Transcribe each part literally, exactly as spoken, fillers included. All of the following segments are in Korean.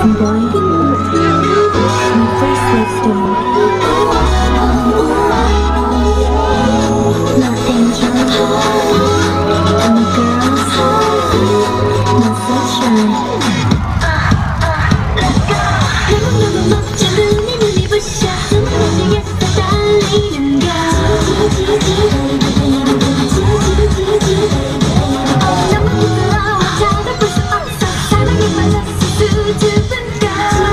boy, my first love story. Nothing can hide, and the girls, not so shy. 너무 멋져 눈이 눈이 부셔 숨쉬겠어 달리는 걸. 너무 부끄러워 잡아볼 수 없어 사랑에 빠졌어 수줍은 걸.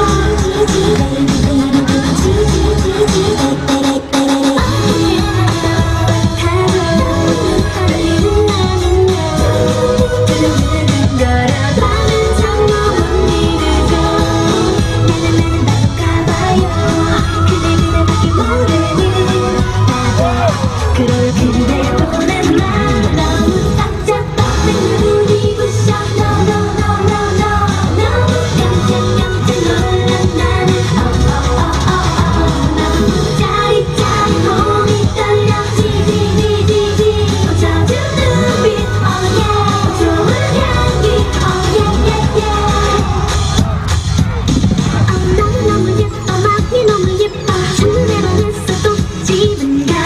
그럴 그대 보는 날 너무 딱 잡아내 눈이 부셔 No no no no no 너무 깜짝 깜짝 놀란 나는 Oh oh oh oh oh 너무 짜릿짜릿 몸이 떨려 지지지지지 젖은 눈빛 Oh yeah 좋은 향기 Oh yeah yeah yeah Oh 너무 너무 예뻐 막이 너무 예뻐 첫눈에만 했어도 지금 가.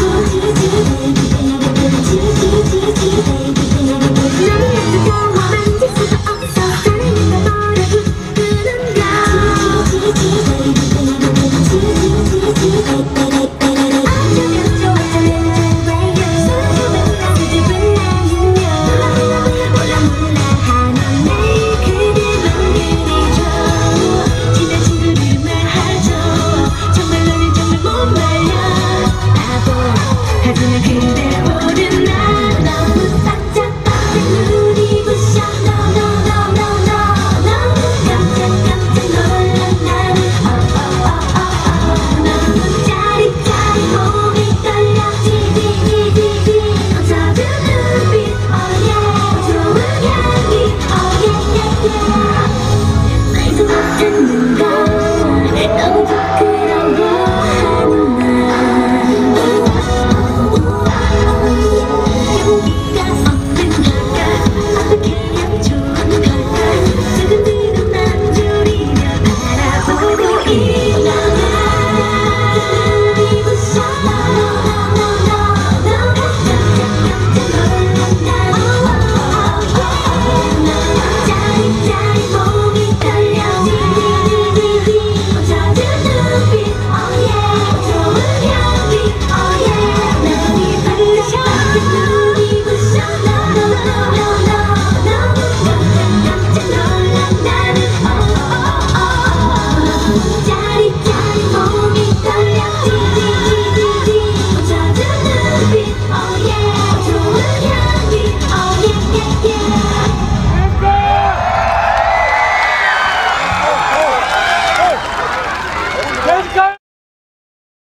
하지만 그대 보는 날 너무 딱 잡아내 눈이 부셔 No no no no no 너무 깜짝 깜짝 놀란 나는 Oh oh oh oh oh 너무 짜릿짜릿 몸이 떨려 지지지지지 젖은 눈빛 Oh yeah 좋은 향기 Oh yeah yeah yeah 말도 못한